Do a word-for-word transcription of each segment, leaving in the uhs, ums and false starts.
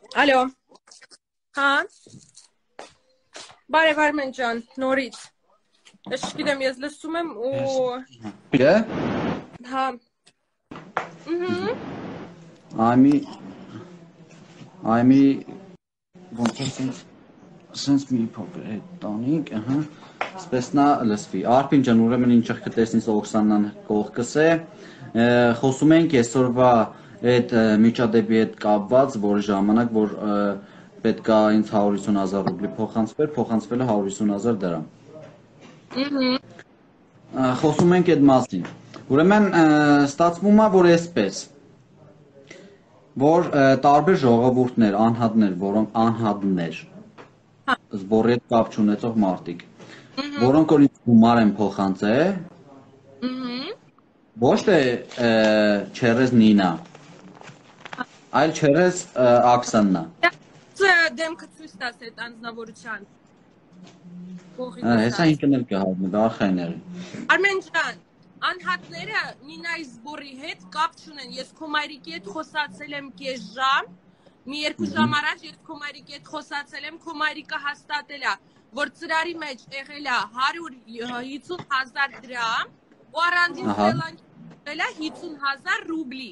Ալո, հա, բարև Արմեն ջան, նորից, չգիտեմ, ես լսում եմ ու... Բիլե? Հա, Այմի, այմի, ոնց է սենց, սենց մի փոքր հետ տանիք, ըհը, սպես նա լսվի, Արփին ջան, ուրեմն ինչեղ կտեսնիս Օքսանան կողքս է, խոսում ենք այսօրվա այդ միջադեպի հետ կապված, որ ժամանակ, որ պետք է ինձ հարյուր հիսուն հազար ռուբլի փոխանցվեր, փոխանցվել է հարյուր հիսուն հազար դրամ։ Խոսում ենք այդ մասին։ Ուրեմն ստացվում է, որ այսպես, որ տարբեր ժողովուրդներ, անհատներ, որոնք անհատներ, զբորի հետ կապ չունեցող մարդիկ, որոնք որ ինձ գումար են փոխանցել, ոչ թե չերես Նինա, այլ չերես Աքսաննա։ Դեմքը ցույց տաս այդ անձնավորության։ Հեսա ինքն էլ կհայտնի, դա արխայների։ Արմեն ջան, անհատները Նինայի զբորի հետ կապ չունեն, ես քո մայրիկի հետ խոսացել եմ կես ժամ, մի երկու ժամ առաջ ես քո մայրիկի հետ խոսացել եմ, քո մայրիկը հաստատել է, որ ծրարի մեջ եղել է հարյուր հիսուն հազար դրամ, ու առանձին ստելանքել է հիսուն հազար ռուբլի։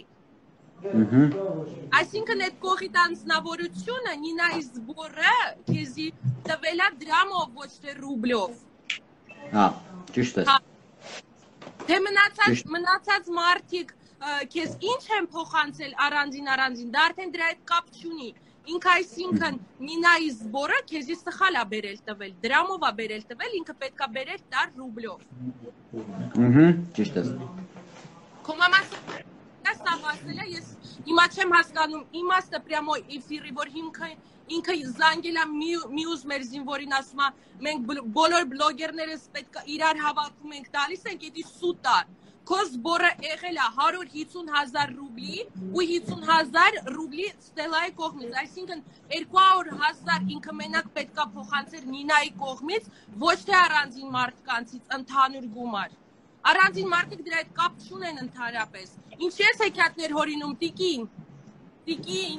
Այսինքն այդ կողքիդ անձնավորությունը Նինայի զբորը քեզի տվել է դրամով, ոչ թե ռուբլով։ Հա, ճիշտ է։ Թե մնացած մարդիկ քեզ ինչ են փոխանցել առանձին առանձին, դա արդեն դրա հետ կապ չունի։ Ինքը այսինքն Նինայի զբորը քեզի սխալ է բերել տվել, դրամով է բերել տվել, ինքը պետք է բերել տար ռուբլով։ Ըհը, ճիշտ է։ Քո մամաս սա ասել է, ես հիմա չեմ հասկանում իմաստը պրյամո էֆիրի, որ ինքը զանգել է մյուս մեր զինվորին ասում է, մենք բոլոր բլոգերներս պետք է իրար հավաքում ենք տալիս ենք, էդի սուտ է, քո զբորը եղել է հարյուր հիսուն հազար ռուբլի ու հիսուն հազար ռուբլի Ստելայի կողմից, այսինքն երկու հարյուր հազար ինքը մենակ պետք է փոխանցեր Նինայի կողմից, ոչ թե առանձին մարդկանցից ընդհանուր գումար։ Առանձին մարդիկ դրա հետ կապ չունեն ընդհանրապես։ Ինչ ես հեքիաթներ հորինում, տիկին, տիկին,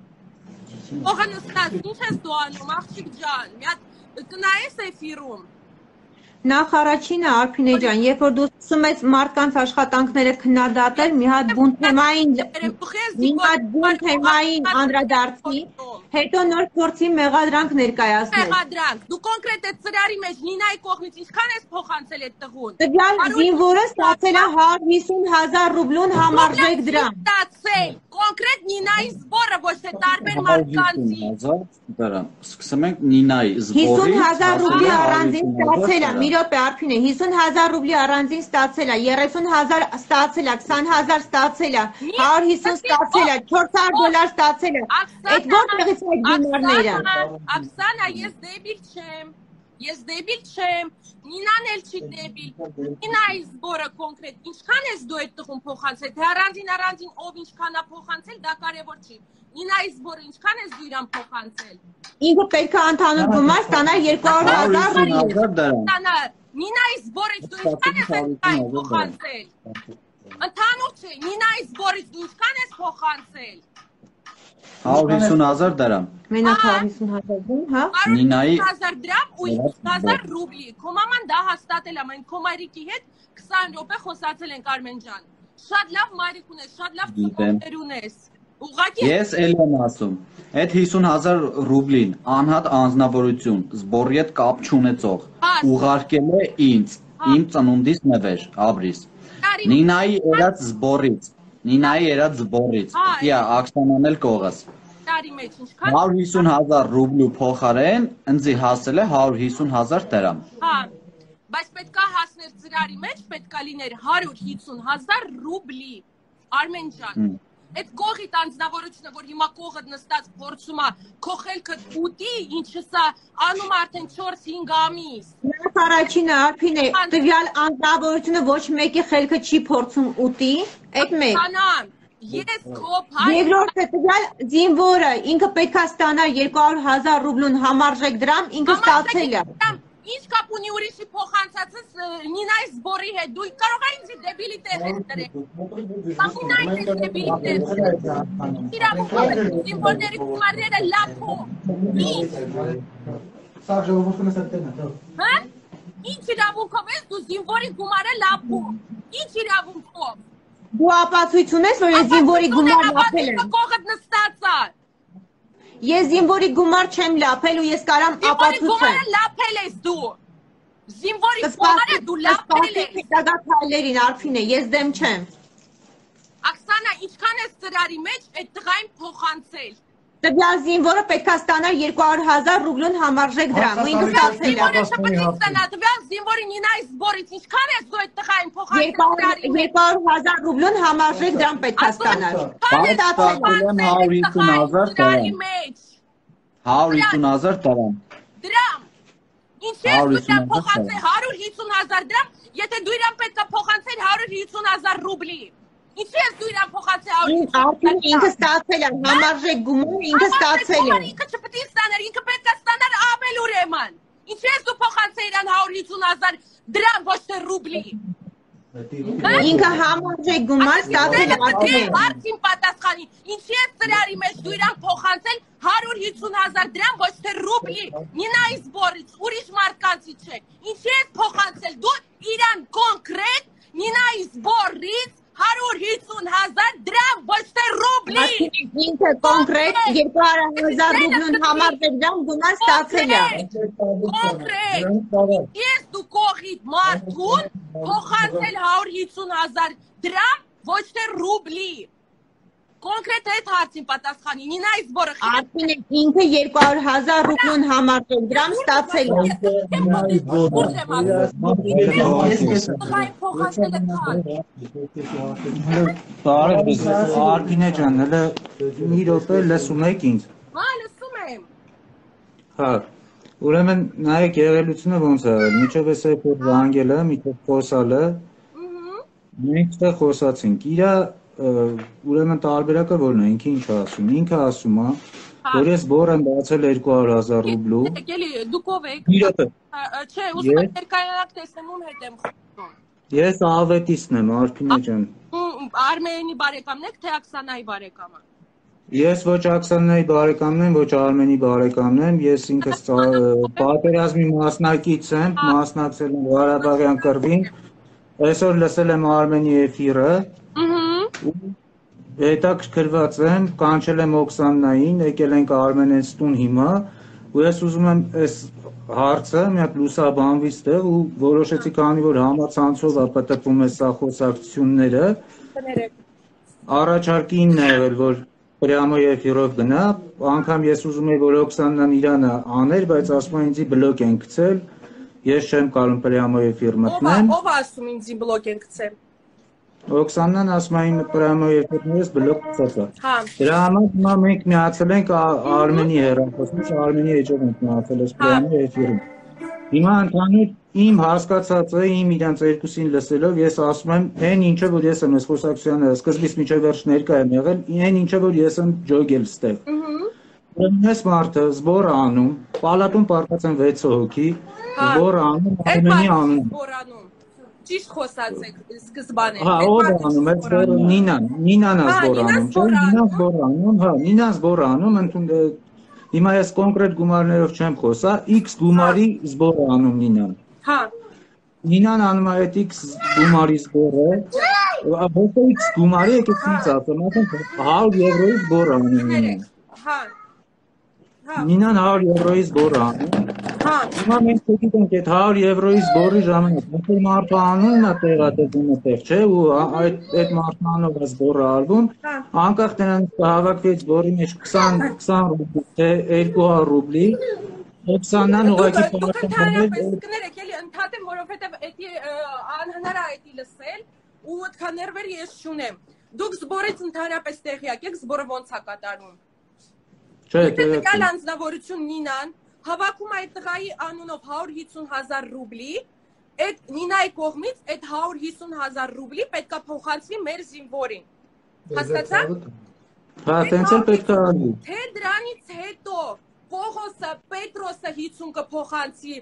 փողը նստած, ինչ ես դու անում, աղջիկ ջան, մի հատ կնայես էֆիրում։ Նախ առաջինը Արփինե ջան, երբ որ դու սկսում ես մարդկանց աշխատանքները քննադատել, մի հատ բուն թեմային, մի հատ բուն թեմային անդրադարձի, հետո նոր փորձի մեղադրանք ներկայացնել։ Մեղադրանք, դու կոնկրետ այդ ծրարի մեջ Նինայի կողմից ինչքան ես փոխանցել այդ տղուն։ Տվյալ զինվորը ստացել է հարյուր հիսուն հազար ռուբլուն համարժեք դրամ։ Ստացել, կոնկրետ Նինայի զբորը, ոչ թե տարբեր մարդկանցի։ Սկսում ենք Նինայի զբորի հիսուն հազար ռուբլի առանձին ստացել է, մի րոպե Արփինե, հիսուն հազար ռուբլի առանձին ստացել է, երեսուն հազար ստացել է, քսան հազար ստացել է, հարյուր հիսուն ստացել է, չորս հարյուր դոլար ստացել է։ Այդ որտեղից է այդ գումարները։ Աքսանա, ես դեբիլ չեմ, ես դեբիլ չեմ, Նինան էլ չի դեբիլ, Նինայի զբորը կոնկրետ, ինչքան ես դու այդ տղուն փոխանցել, թե առանձին առանձին ով ինչքան է փոխանցել, դա կարևոր չի։ Նինայի զբորը ինչքան ես դու իրան փոխանցել։ Ինքը պետք է ընդհանուր գումար ստանա երկու հարյուր հազար ռուբլի։ Նինայի զբորից դու ինչքան ես այդ փոխանցել։ Ընդհանուր չէ, Նինայի զբորից դու ինչքան ես փոխանցել։ հարյուր հիսուն հազար դրամ։ Մենակ հարյուր հիսուն հազար դրամ, հա։ Նինայի հազար դրամ ու հիսուն հազար ռուբլի։ Քո մաման դա հաստատել է, մենք քո մայրիկի հետ քսան րոպե խոսացել ենք Արմեն ջան։ Շատ լավ մայրիկ ունես, շատ լավ ծնողներ ունես։ Ես էլ եմ ասում, այդ հիսուն հազար ռուբլին անհատ անձնավորություն, զբորի հետ կապ չունեցող, ուղարկել է ինձ, իմ ծնունդիս նվեր, Աբրիս, Նինայի երած զբորից, Նինայի երած զբորից, տիա Աքսանան էլ կողս, հարյուր հիսուն հազար ռուբլու փոխարեն, ընձի հասել է հարյուր հիսուն հազար դրամ։ Բայց պետքա հասներ ծրարի մեջ, պետքա լիներ հարյուր հիսուն հազար ռուբլի, Արմեն ջան։ Այդ կողիդ անձնավորությունը, որ հիմա կողդ նստած փորձում է քո խելքը ուտի, ինչը սա անում արդեն չորս հինգ ամիս։ Նախ առաջինը Արփինե, տվյալ անձնավորությունը ոչ մեկի խելքը չի փորձում ուտի, այդ մեկ։ Անան, ես քո հայ։ Երկրորդը տվյալ զինվորը ինքը պետք է ստանա երկու հարյուր հազար ռուբլուն համարժեք դրամ, ինքը ստացել է։ Ինչ կապ ունի ուրիշի փոխանցածս Նինայի զբորի հետ։ Դու կարող ես ինձ դեբիլի տեղ դրել։ Կամ Նինայի դեբիլի տեղ։ Իրավունքով ես զինվորների գումարները լափո։ Ինչ։ Սա ժողովուրդը ստենա։ Հա? Ինչ իրավունքով ես դու զինվորի գումարը լափո։ Ինչ իրավունքով։ Դու ապացույց ունես, որ ես զինվորի գումար լափել եմ։ Կողդ նստած է։ Ես զինվորի գումար չեմ լափել ու ես կարամ ապացուցեմ։ Գումարը լափել ես դու։ Զինվորի գումարը դու լափել ես։ Հետագա քայլերին Արփինե, ես դեմ չեմ։ Աքսանա, ինչքան ես ծրարի մեջ այդ տղային փոխանցել։ Տվյալ զինվորը պետք է ստանար երկու հարյուր հազար ռուբլուն համարժեք դրամ, ու ինքը ստացել է։ Տվյալ զինվորի Նինայի զբորից ինչքան ես դու այդ տղային փոխանցել։ երկու հարյուր հազար ռուբլուն համարժեք դրամ պետք է ստանար։ հարյուր հիսուն հազար դրամ։ Դրամ։ Ինչ ես դու իրան փոխանցել հարյուր հիսուն հազար դրամ, եթե դու իրան պետք է փոխանցել հարյուր հիսուն հազար ռուբլի։ Ինչ ես դու իրան փոխանցել հարյուր հիսուն հազար։ Ինքը ստացել է, համարժեք գումար ինքը ստացել է։ Ինքը չպետք է ստանար, ինքը պետք է ստանար ավել ուրեմն։ Ինչ ես դու փոխանցել իրան հարյուր հիսուն հազար դրամ, ոչ թե ռուբլի։ Ինքը համարժեք գումար ստացել է Արփինե։ Հարցին պատասխանի, ինչի ես ծրարի մեջ դու իրան փոխանցել հարյուր հիսուն հազար դրամ, ոչ թե ռուբլի, Նինայի զբորից, ուրիշ մարդկանցից չէ։ Ինչի ես փոխանցել դու իրան կոնկրետ Նինայի զբորից հարյուր հիսուն հազար դրամ, ոչ թե ռուբլի։ Ինքը կոնկրետ երկու հարյուր հազար ռուբլուն համարժեք դրամ գումար ստացել է։ Կոնկրետ։ Ես դու կողիդ մարդուն փոխանցել հարյուր հիսուն հազար դրամ, ոչ թե ռուբլի։ Կոնկրետ այդ հարցին պատասխանի, Նինայի զբորը Արփինե ինքը երկու հարյուր հազար ռուբլուն համարժեք դրամ ստացել է։ Արփինե ջան, հələ մի րոպե լսում եք ինձ։ Հա, լսում եմ։ Հա։ Ուրեմն նայեք եղելությունը ոնց է, միջով էս այդ զանգելը, միջով խոսալը։ Մենք ստե խոսացինք։ Իրա ուրեմն տարբերակը որն է, ինքը ինչ ասում։ Ինքը ասում է, որ ես բոր եմ բացել երկու հարյուր հազար ռուբլու։ Եկելի դուքով եք։ Իրոք։ Չէ, ուզում եմ ներկայանալ տեսնեմ ում հետ եմ խոսում։ Ես Ավետիսն եմ, Արփինե ջան։ Արմենի բարեկամն եք, թե Աքսանայի բարեկամը։ Ես ոչ Աքսանայի բարեկամն եմ, ոչ Արմենի բարեկամն եմ, ես ինքս պատերազմի մասնակից եմ, մասնակցել եմ Ղարաբաղյան կռվին։ Այսօր լսել եմ Արմենի էֆիրը։ Հետաքրքրված եմ, կանչել եմ Օքսանային, եկել ենք Արմենից տուն հիմա, ու ես ուզում եմ այս հարցը մի հատ լուսաբանվի ստեղ ու որոշեցի քանի որ համացանցով է պատտվում է սա խոսակցությունները, առաջարկի ինն է եղել, որ Պրյամո էֆիրով գնա, անգամ ես ուզում եմ, որ Օքսանան իրանը աներ, բայց ասում են ինձի բլոկ են գցել, ես չեմ կարում Պրյամո էֆիր մտնեմ։ Ով ասում ինձի բլոկ են գցել։ Օքսանան ասում այն Պրյամո էֆիրներից բլոկ գցած է։ Դրա համար հիմա մենք միացել ենք Արմենի հեռախոսից, Արմենի էջով ենք միացել այս Պրյամո էֆիրին։ Հիմա ընդհանուր իմ հասկացածը, իմ իրանց երկուսին լսելով, ես ասում եմ, այն ինչը որ ես եմ այս խոսակցությանը սկզբից մինչև վերջ ներկա եմ եղել, այն ինչը որ ես եմ ջոգել ստեղ։ Այս մարդը զբոր անում, պալատում պարտած են վեց հոգի, զբոր անում, Արմենի անում։ Ճիշտ խոսած եք սկզբանե։ Հա, ով անում, այդ զբորը Նինան, Նինան է զբոր անում, չէ՞, Նինան զբոր անում, հա, Նինան զբոր անում, ընդուն հիմա ես կոնկրետ գումարներով չեմ խոսա, X գումարի զբոր անում Նինան։ Հա։ Նինան անում է այդ X գումարի զբորը, ոչ X գումարի եկեք ինձ ասեմ, ասեմ հարյուր եվրոյի զբոր անում Նինան։ Հա։ Նինան հարյուր եվրոյի զբոր անում։ Հա։ Հիմա մենք չգիտենք այդ հարյուր եվրոյի զբորի ժամանակ, ոնց որ մարդու անունն է տեղադրվում այդտեղ, չէ՞, ու այդ այդ մարդու անունով է զբորը արվում, անկախ նրանից կհավաքվի այդ զբորի մեջ քսան ռուբլի, թե երկու հարյուր ռուբլի, Օքսանան ուղղակի պարտավորել կներեք, էլի ընդհատեմ, որովհետև էդի անհնար է էդի լսել, ու այդքան ներվեր ես չունեմ։ Դուք զբորից ընդհանրապես տեղյակ եք, զբորը ոնց է կատարվում։ Չէ, տեղյակ անձնավորություն Նինան հավաքում այդ տղայի անունով հարյուր հիսուն հազար ռուբլի, այդ Նինայի կողմից այդ հարյուր հիսուն հազար ռուբլի պետքա փոխանցվի մեր զինվորին։ Հասկացա՞ք։ Հա, տենց էլ պետք է անի։ Թե դրանից հետո Պողոսը, Պետրոսը հիցուն կփոխանցի,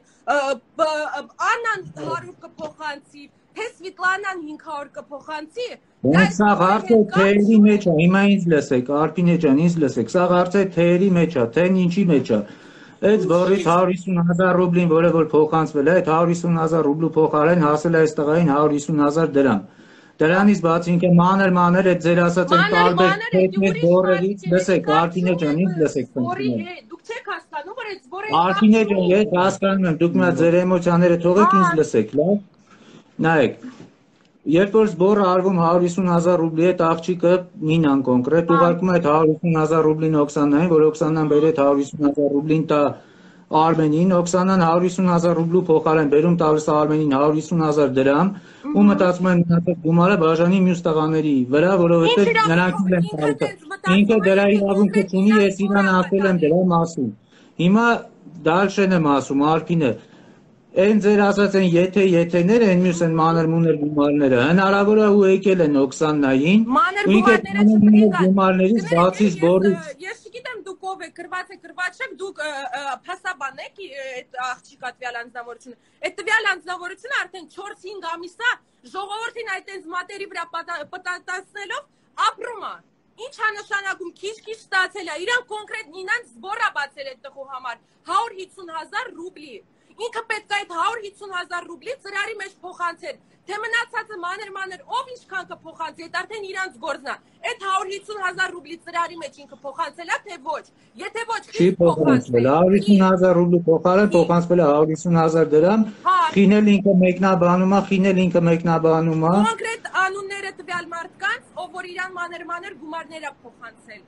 Աննան հարյուր կփոխանցի, թե Սվետլանան հինգ հարյուր կփոխանցի։ Մենք սա հարցը թեերի մեջ է, հիմա ինձ լսեք, Արփինե ջան, ինձ լսեք, սա հարցը թեերի մեջ է, թեն ինչի մեջ է։ Այդ որից հարյուր հիսուն հազար ռուբլին, որը որ փոխանցվել է, այդ հարյուր հիսուն հազար ռուբլու փոխարեն հասել է այս տղային հարյուր հիսուն հազար դրամ։ Դրանից բացի ինքը մանր մանր այդ ձեր ասած այն տարբեր թեթներ բորերից, լսեք, Արփինե ջան, ինձ լսեք։ Դուք չեք հասկանում, որ այդ բորը Արփինե ջան, ես հասկանում եմ, դուք մի ձեր էմոցիաները թողեք, ինձ լսեք, լավ։ Նայեք, երբ որ զբորը արվում հարյուր հիսուն հազար ռուբլի այդ աղջիկը Նինան կոնկրետ ուղարկում է այդ հարյուր հիսուն հազար ռուբլին Օքսանային, որ Օքսանան բերի այդ հարյուր հիսուն հազար ռուբլին տա Արմենին, Օքսանան հարյուր հիսուն հազար ռուբլու փոխարեն բերում տալիս Արմենին հարյուր հիսուն հազար դրամ, ու մտածում են մնացած գումարը բաժանի մյուս տղաների վրա, որովհետև նրանք են տալիս։ Ինքը դրա իրավունքը չունի, ես իրան ասել եմ դրա մասին։ Հիմա դալշեն եմ ասում, Արփինե, Այն ձեր ասած են եթե եթեները, այն մյուս են մանր մուներ գումարները, հնարավոր է ու եկել են Օքսաննային, ու ինքը գումարներից բացի զբորից։ Ես չգիտեմ դուք ով եք, կրված եք, կրված չեք, դուք փասաբան եք այդ աղջիկա տվյալ անձնավորությունը։ Այդ տվյալ անձնավորությունը արդեն չորս հինգ ամիս է ժողովրդին այդ այնց մատերի վրա պատասխանելով ապրում է։ Ինչ է նշանակում քիչ-քիչ ստացել է, իրան կոնկրետ Նինան զբոր է բացել այդ տղու համար հարյուր հիսուն հազար ռուբլի։ Ինքը պետք է այդ հարյուր հիսուն հազար ռուբլի ծրարի մեջ փոխանցել, թե մնացածը մանր-մանր ով ինչքան կփոխանցի, այդ արդեն իրանց գործն է։ Այդ հարյուր հիսուն հազար ռուբլի ծրարի մեջ ինքը փոխանցել է, թե ոչ։ Եթե ոչ, չի փոխանցվել, հարյուր հիսուն հազար ռուբլի փոխարեն փոխանցվել է հարյուր հիսուն հազար դրամ, խինել ինքը մեկնաբանում է, խինել ինքը մեկնաբանում է։ Կոնկրետ անունները տվյալ մարդկանց, ով որ իրան մանր-մանր գումարներ է փոխանցել։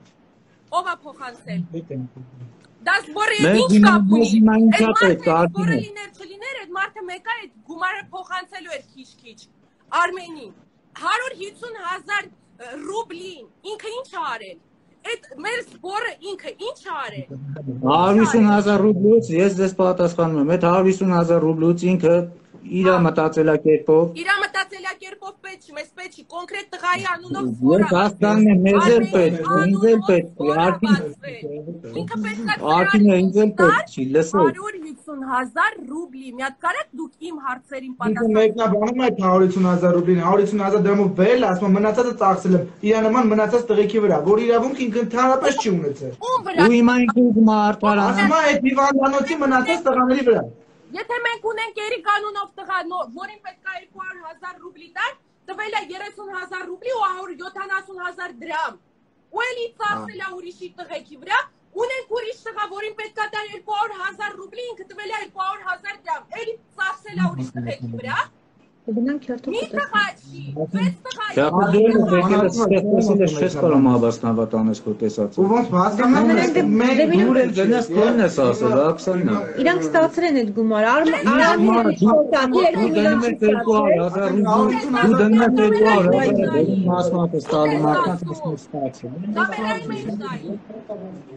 Ով է փոխանցել։ Դաս բորը ինչ կապ ունի։ Այդ մարդը լիներ չլիներ, այդ մարդը մեկը այդ գումարը փոխանցելու էր քիչ-քիչ։ Արմենին հարյուր հիսուն հազար ռուբլին ինքը ինչ է արել։ Այդ մեր զբորը ինքը ինչ է արել։ հարյուր հիսուն հազար ռուբլուց ես ձեզ պատասխանում եմ, այդ հարյուր հիսուն հազար ռուբլուց ինքը իր մտածելակերպով իր մտածելակերպով պետք չի, մեզ պետք չի, կոնկրետ տղայի անունով զբորը։ Ես հասկանում եմ, մեզ էլ պետք, ինձ էլ պետք է, ինքը պետք է Արփինե, ինձ էլ պետք չի, լսեք։ հարյուր հիսուն հազար ռուբլի, մի հատ կարեք դուք իմ հարցերին պատասխան։ Մեկնաբանում այդ հարյուր հիսուն հազար ռուբլին, հարյուր հիսուն հազար դրամով բերել, ասում եմ մնացածը ծախսել եմ իր նման մնացած տղեկի վրա, որ իրավունք ինքը ընդհանրապես չի ունեցել։ Ու հիմա ինքը ուզում է արդարացնել։ Ասում է այդ հիվանդանոցի մնացած տղաների վրա։ Եթե մենք ունենք երի կանոնով տղա, որին պետք է երկու հարյուր հազար ռուբլի տար, տվել է երեսուն հազար ռուբլի ու հարյուր յոթանասուն հազար դրամ։ Ու էլի ծախսել է ուրիշի տղեկի վրա, ունենք ուրիշ տղա, որին պետք է տար երկու հարյուր հազար ռուբլի, ինքը տվել է երկու հարյուր հազար դրամ, էլի ծախսել է ուրիշ տղեկի վրա։ Գնանք քերթով։ Մի տղա չի, վեց տղա։ Չես չես կարող հավաստանված անես քո տեսածը։ Ու ոնց հասկանում ես մենք դուր էլ գնաս քոնն ես ասել, Օքսանա։ Իրանք ստացել են այդ գումարը, դու դնում ես երկու հարյուր, դու մասնատը ստալու մարդկանց միշտ ստացել։ Կամերային մեջ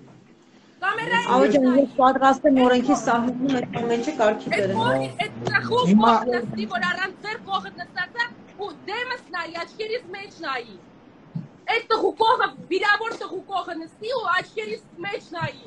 Ահա ես պատրաստ եմ օրենքի սահմանում այդ ամենը կարգի բերեմ։ Այդ ծախով կողնստի, որ առանց ձեր կողը նստածա ու դեմս նայի, աչքերիս մեջ նայի։ Այդ տղու կողը, վիրավոր տղու կողը նստի ու աչքերիս մեջ նայի։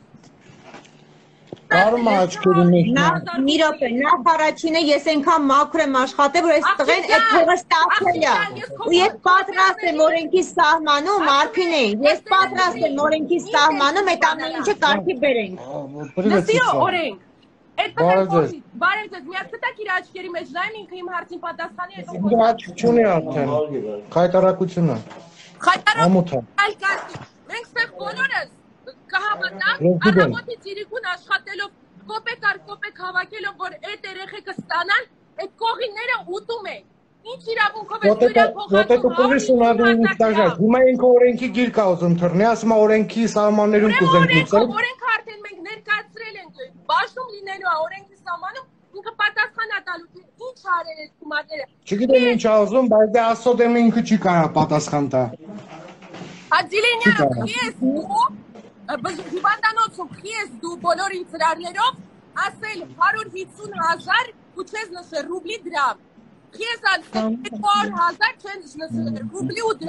Կարում է աչքերի մեջ նայի։ Մի րոպե, նախ առաջինը ես այնքան մաքուր եմ աշխատել, որ այս տղեն այդ փողը ստացել է։ Ու ես պատրաստ եմ օրենքի սահմանում, Արփինե, ես պատրաստ եմ օրենքի սահմանում այդ ամեն ինչը կարգի բերենք։ Նստի օրենք։ Այդ տղեն բարև ձեզ, միակ տտակ իր աչքերի մեջ նայում, ինքը իմ հարցին պատասխանի այդ Ինքը աչք չունի արդեն, խայտարակությունը։ Խայտարակությունը։ Մենք ստեղ բոլորս կհավատանք, առավոտից իրիկուն աշխատելով, կոպեկ առ կոպեկ հավաքելով, որ այդ երեխեքը ստանան, այդ կողինները ուտում են։ Ինչ իրավունքով է դուրափոխանցում։ Հիմա ինքը օրենքի գիրք է ուզում թռնի, ասում է օրենքի սահմաններում կուզենք լուծել։ Օրենքը արդեն մենք ներկայացրել ենք, բաշխում լինելու է օրենքի սահմանում, ինքը պատասխան է տալու, ինչ արել այդ գումարները։ Չգիտեմ ինչ է ուզում, բայց դե Աստծո դեմ ինքը չի կարող պատասխան տա։ Հաջիլենյան, ես դու հիվանդանոցում ես դու բոլորին ծրարներով ասել հարյուր հիսուն հազար ու չես նշել ռուբլի դրամ։ Ես ասել երկու հարյուր հազար չես նշել ռուբլի ու դրամ։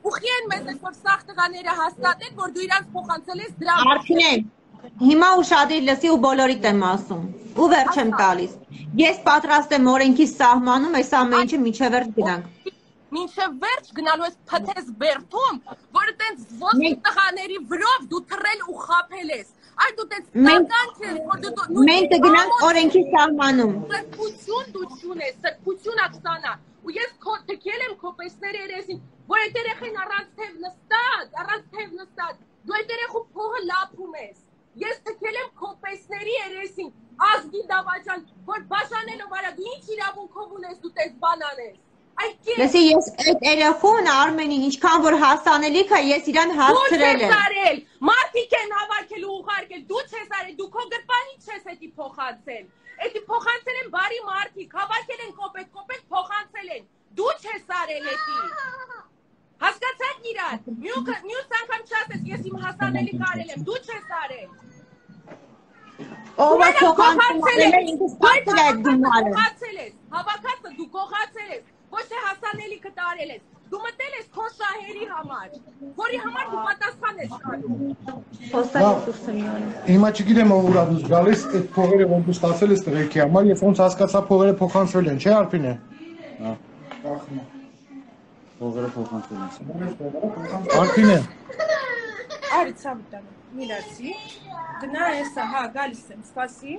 ուխի են մեզ այսօր սաղ տղաները հաստատեն, որ դու իրանց փոխանցել ես դրամ։ Արփինեն, հիմա ուշադիր լսի ու բոլորիդ եմ ասում։ Ու վերջ եմ տալիս։ Ես պատրաստ եմ օրենքի սահմանում այս ամեն ինչը միջև վերջ գնանք։ Մինչև վերջ գնալու ես փթես բերդում, որ տենց ոսկի տղաների վրով դու թռել ու խաբել ես։ Այ դու տենց տական չես, որ դու մենք կգնանք օրենքի սահմանում։ Սրբություն դու չունես, սրբություն ակտանա։ Ու ես թքել եմ քո պես-ների երեսին, որ այդ երեխին առանց թև նստած, առանց թև նստած, դու այդ երեխու փողը լափում ես։ Ես թքել եմ քո պես-ների երեսին, ազգի դավաճան, որ բաժանելով արա դու ինչ իրավունքով ունես դու տես բան անես։ Լսի, ես այդ երեխուն Արմենին ինչքան որ հասանելիք է, ես իրան հասցրել եմ։ Դու չես արել, մարդիկ են հավաքել ու ուղարկել, դու չես արել, դու քո գրպանին չես էդի փոխանցել։ Էդի փոխանցել են բարի մարդիկ, հավաքել են կոպետ-կոպետ փոխանցել են։ Դու չես արել էդի։ Հասկացա՞ք իրար։ Մյուս անգամ չասես, ես իմ հասանելիք արել եմ, դու չես արել։ Ով է փոխանցել է, ինքս փոխել է գումարը։ Հավաքածը դու գողացել ես, ոչ թե հասանելիքը տարել ես։ Դու մտել ես քո շահերի համար, որի համար դու պատասխան ես տալու։ Խոստալի դուրս եմ անում։ Հիմա չգիտեմ ով ուրա դուրս գալիս, այդ փողերը ոնց դու ստացել ես տղեկի համար, ես ոնց հասկացա փողերը փոխանցվել են, չէ՞ Արփինե։ Հա։ Փողերը փոխանցվել են։ Արփինե։ Արիցա մտան, միլացի, գնա եսա, հա, գալիս եմ, սպասի։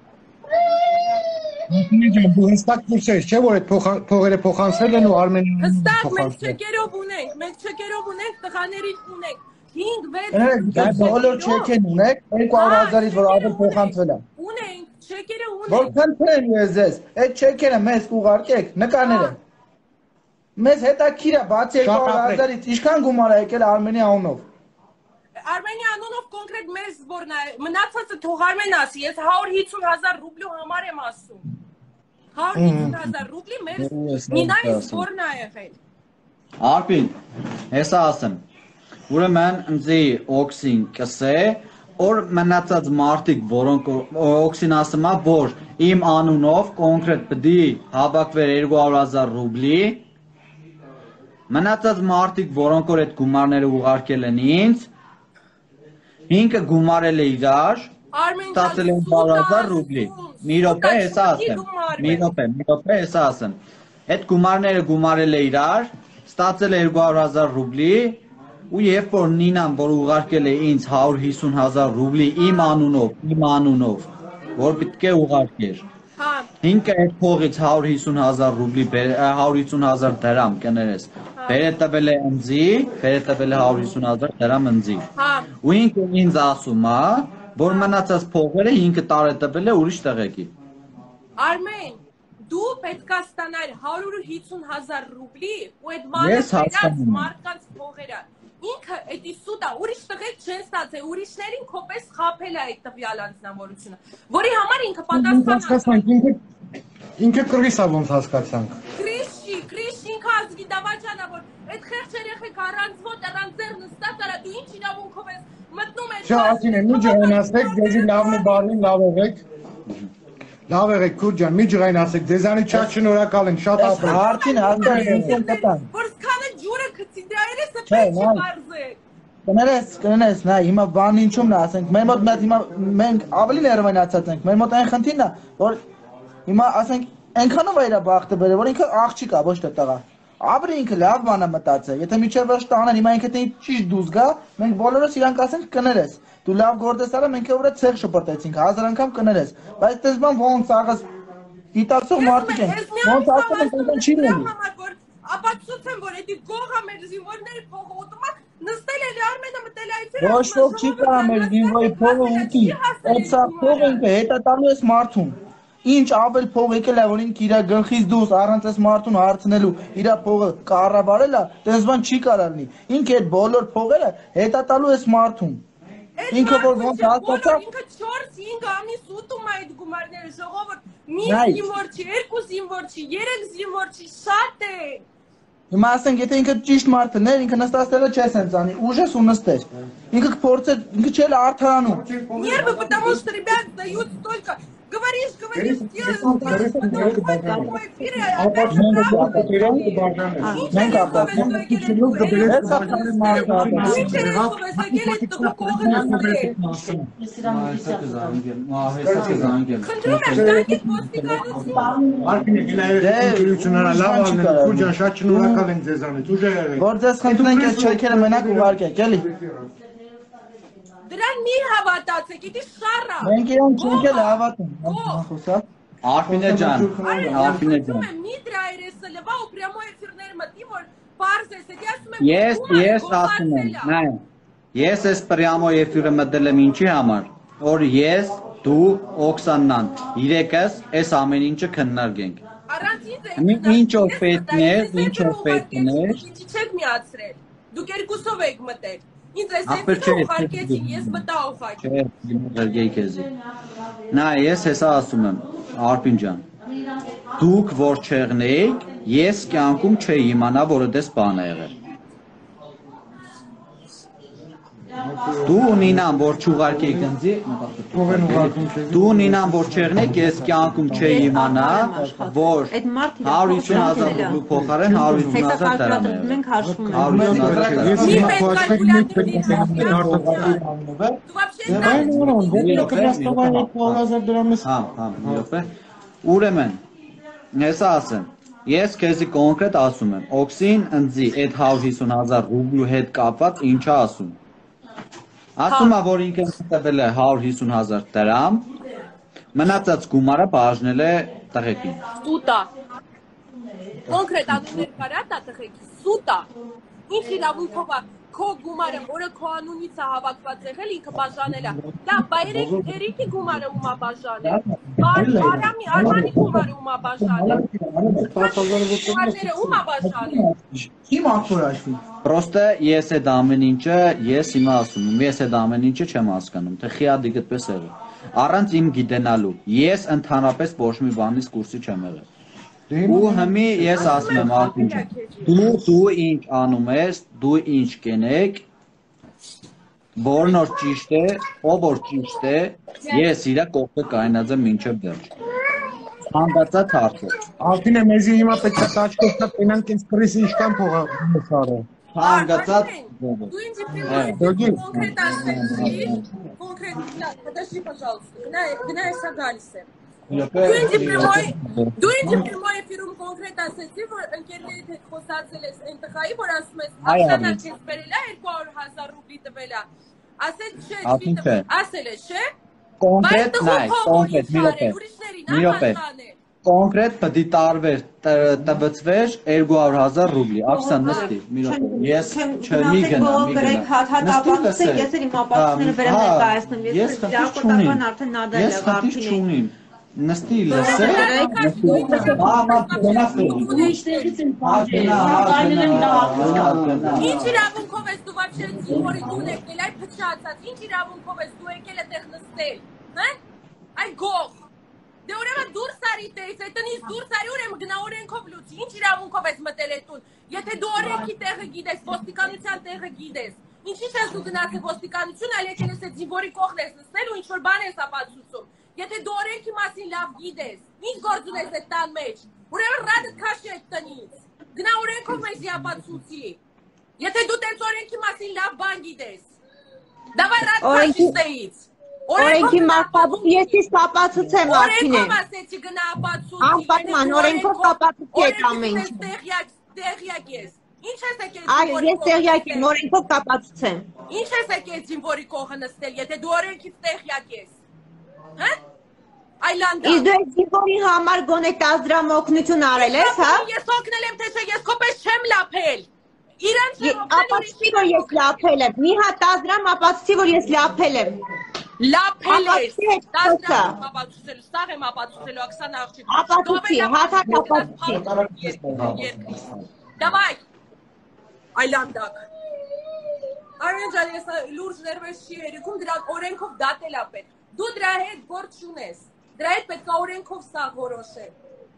Արփինե ջան, դու հստակ դուրս ես, չէ՞ որ այդ փողերը փոխանցվել են ու Արմենին հստակ մենք չեկերով ունենք, մենք չեկերով ունենք, տղաներին ունենք, հինգ վեց։ Դա բոլոր չեկեն ունեք, երկու հարյուր հազարից որ ավել փոխանցվել է։ Ունենք, չեկերը ունենք։ Որ քննեմ ես ձեզ, այդ չեկերը մեզ կուղարկեք, նկարները։ Մեզ հետաքրքիր է, բացի երկու հարյուր հազարից ինչքան գումար է եկել Արմենի անունով։ Արմենի անունով կոնկրետ մեզ որն է, մնացածը թող Արմեն ասի, ես հարյուր հիսուն հազար ռուբլու համար եմ ասում։ հարյուր հիսուն հազար ռուբլի մեր նինայից որն է եղել։ Արփին, հեսա ասեմ, ուրեմն ինձի օքսին կսե, որ մնացած մարդիկ, որոնք օքսին ասում է, որ իմ անունով կոնկրետ պդի հավաքվեր երկու հարյուր հազար ռուբլի, մնացած մարդիկ, որոնք որ այդ գումարները ուղարկել են ինձ, ինքը գումարել է իրար, ստացել են հարյուր հազար ռուբլի, մի րոպե հեսա ասեմ, մի րոպե, մի րոպե հեսա ասեմ, այդ գումարները գումարել է իրար, ստացել է երկու հարյուր հազար ռուբլի, ու երբ որ Նինան, որ ուղարկել է ինձ հարյուր հիսուն հազար ռուբլի իմ անունով, իմ անունով, որ պետք է ուղարկեր, ինքը այդ փողից հարյուր հիսուն հազար ռուբլի, հարյուր հիսուն հազար դրամ կներես, բեր է տվել է ընձի, բեր է տվել է հարյուր հիսուն հազար դրամ ընձի, ու ինքը ինձ ասում է, որ մնացած փողերը ինքը տար է տվել է ուրիշ տեղեկի։ Արմեն, դու պետք է ստանալ հարյուր հիսուն հազար ռուբլի ու այդ մանրած մարդկանց փողերը։ Ինքը էդի սուտա, ուրիշ տղեկ չեն ստացել, ուրիշներին քոպես խաբել է այդ տվյալ անձնավորությունը, որի համար ինքը պատասխան է։ Ինքը կրիս է ոնց հասկացանք։ Կրիսի, կրիս ինքը ազգի դավաճանա, որ այդ խեղճ երեխեք առանց ոտ, առանց ձեր նստած արա, դու ինչ իրավունքով ես մտնում ես։ Չէ, Ատինե, մի ջղայնացեք, դեզի լավն ու բարին լավ եղեք։ Լավ եղեք, քուր ջան, մի ջղայնացեք, դեզանի շատ շնորհակալ ենք, շատ ապրեք։ Արդին արդեն կտան։ Որ սկանը ջուրը գցի, դրա երեսը պետք չի մարզեք։ Կներես, կներես, նա հիմա բան ինչումն է, ասենք, մեր մոտ մեծ հիմա մենք ավելի ներվայնացած ենք, մեր մոտ այն խնդիրն է, որ հիմա ասենք այնքանով է իր բախտը բերել, որ ինքը աղջիկ է, ոչ թե տղա։ Ապրի ինքը լավ բան է մտածել, եթե միջև վերջ տանեն, հիմա ինքը թե ճիշտ դուրս գա, մենք բոլորս իրանք ասենք կներես։ Դու լավ գործ արա, մենք վրա ցեղ շպրտեցինք, հազար անգամ կներես, բայց դες բան ոնց աղս դիտացող մարդիկ են, ոնց ասում են, ոնց չի լինի։ Ապացուցեմ, որ էդի գողա մեր զինվորների փողը ուտում է, նստել է Արմենը մտել այդտեղ։ Ոչ ոք չի կարա մեր զինվորի փողը ուտի, այդ սա փողը ինքը հետա տալու ես մարդուն։ Ինչ ավել փող եկել է, որ ինքը իր գլխից դուրս առանց այս մարդուն հարցնելու իր փողը կառավարել է, դες բան չի կարա լինի։ Ինքը այդ բոլոր փողերը հետա տալու ես մարդուն։ Ինքը որ ոնց հասկացա։ Ինքը չորս հինգ ամիս ուտում է այդ գումարները, ժողովուրդ, մի զինվոր չի, երկու զինվոր չի, երեք զինվոր չի, շատ է։ Հիմա ասենք, եթե ինքը ճիշտ մարդն էր, ինքը նստածելը չես հենց անի, ուժես ու նստեր։ Ինքը կփորձեր, ինքը չէր արդարանում։ Нервы, потому что ребят дают столько Говоришь, говоришь, Մենք Դրան մի հավատացեք, իդի շառա։ Մենք իրան չենք էլ հավատում։ Արփինե ջան, Արփինե ջան։ Մի դրա երեսը լվա ու պրյամո էֆիրներ մտի, որ պարզ ես, էդի ասում եմ։ Ես, ես ասում եմ, նայ, ես ես պրյամո էֆիրը մտել եմ ինչի համար, որ ես, դու, Օքսանան, իրեկս այս ամեն ինչը քննարկենք։ Առանց ինձ Ինչով պետներ, ինչով պետներ։ Ինչի չեք միացրել։ Դուք երկուսով եք մտել։ Ինձ այս էֆիրը ուղարկեցին, ես մտա ուղարկեցի։ Չէ, ջերգեի քեզի։ Նա ես հեսա ասում եմ, Արփին ջան։ Դուք որ չեղնեիք, ես կյանքում չէի իմանա, որ այդպես բան է եղել։ Դու Նինան որ չուղարկեի գնձի, դու Նինան որ չեղնեիք, ես կյանքում չէի իմանա, որ հարյուր ութսուն հազար ռուբլու փոխարեն հարյուր ութսուն հազար դրամ է եղել։ Մենք հաշվում ենք։ Հա, հա, մի րոպե։ Ուրեմն, հեսա ասեմ, ես քեզի կոնկրետ ասում եմ, Օքսին ընձի այդ հարյուր հիսուն հազար ռուբլու հետ կապված ինչա ասում։ Ասում է, որ ինքը տվել է հարյուր հիսուն հազար դրամ, մնացած գումարը բաժնել է տղեկին։ Սուտա։ Կոնկրետ անուններ կարա տա տղեկի, սուտա։ Ինչ իրավունքով է քո գումարը, որը քո անունից է հավաքված եղել, ինքը բաժանել է։ Դա Երիկի գումարը ում է բաժանել։ Արամի, Արմանի գումարը ում է բաժանել։ Գումարները ում է բաժանել։ Իմ ակոր աշխի։ Պրոստը ես այդ ամեն ինչը, ես հիմա ասում եմ, ես այդ ամեն ինչը չեմ հասկանում, թե խիադի գտպես եղել։ Առանց իմ գիտենալու, ես ընդհանրապես ոչ մի բանից կուրսի չեմ եղել։ Ու հիմի ես ասում եմ Արփին ջան, դու դու ինչ անում ես, դու ինչ կենեք, որն որ ճիշտ է, ով որ ճիշտ է, ես իրա կողքը կայնած եմ մինչև վերջ։ Հանդացած հարց է։ Արփինե մեզի հիմա պետք է տաճկոստա կենանք ինձ քրիսի իշքան փողա սարը։ Հանգացած Դու ինձ կոնկրետ ասեցի, կոնկրետ, подожди, пожалуйста, գնա հեսա գալիս եմ։ Դու ինձ պրիմոյ էֆիրում կոնկրետ ասեցի, որ ընկերներիդ հետ խոսացել ես այն տղայի, որ ասում ես ախտանա քեզ բերել է երկու հարյուր հազար ռուբլի տվել է։ Ասել չէ, ասել է, չէ։ Կոնկրետ նայ, կոնկրետ մի րոպե։ Մի րոպե։ Կոնկրետ պետք է տարվեր տվծվեր երկու հարյուր հազար ռուբլի, Աքսան նստի, մի րոպե։ Ես չմի գնա, մի գնա։ Հատապացուցեք, ես էլ իմ ապացույցները վերեմ ներկայացնում, ես դիակոտական արդեն նադել եմ Արփինին։ Նստի լսե։ Մամա գնացի։ Ինչ իրավունքով ես դու вообще զինվորի տուն եկել, այ փչացած, ինչ իրավունքով ես դու եկել այդտեղ նստել, հա՞։ Այ գող։ Դե ուրեմն դուրս արի տես, այդտեղից դուրս արի, ուրեմն գնա օրենքով լուծի, ինչ իրավունքով ես մտել այդ տուն։ Եթե դու օրենքի տեղը գիտես, ոստիկանության տեղը գիտես, ինչի՞ ես դու գնացել ոստիկանություն, այլ եկել ես այդ զինվորի կողքն ես նստել ու ինչ որ բան ես ապացուցում։ Եթե դու օրենքի մասին լավ գիտես, ինչ գործ ունես այդ տան մեջ, ուրեմն ռադդ քաշի այդ տնից, գնա օրենքով մեզ ապացուցի։ Եթե դու տես օրենքի մասին լավ բան գիտես, դավայ ռադ քաշի ստեից։ Օրենքի մարտաբում ես իսկ ապացուցեմ Արփինե։ Օրենքով ասեցի գնա ապացուցի։ Անպայման օրենքով ապացուցի այդ ամեն ինչ։ Տեղյակ ես։ Ինչ ես եկել Այո, ես տեղյակ եմ, օրենքով կապացուցեմ։ Ինչ ես եկել զինվորի կողքը նստել, եթե դու օրենքից տեղյակ ես։ Հա՞։ Այլանդա։ Իսկ դու զինվորի համար գոնե տասը դրամ օգնություն արել ես, հա։ Ես օգնել եմ, թե չէ ես քոպես չեմ լափել։ Իրանց ապացուցի, որ ես լափել եմ։ Մի հատ տասը դրամ ապացուցի, որ ես լափել եմ։ Լափել ես։ տասը դրամ ապացուցելու, սաղ եմ ապացուցելու, Աքսան աղջիկ։ Ապացուցի, հատ հատ ապացուցի։ Դավայ։ Այլանդակ։ Արեն ջան, ես լուրջ ներվես չի երիքում, դրանք օրենքով դատել է պետք։ Դու դրա հետ գործ չունես, դրա հետ պետք է օրենքով սա որոշել։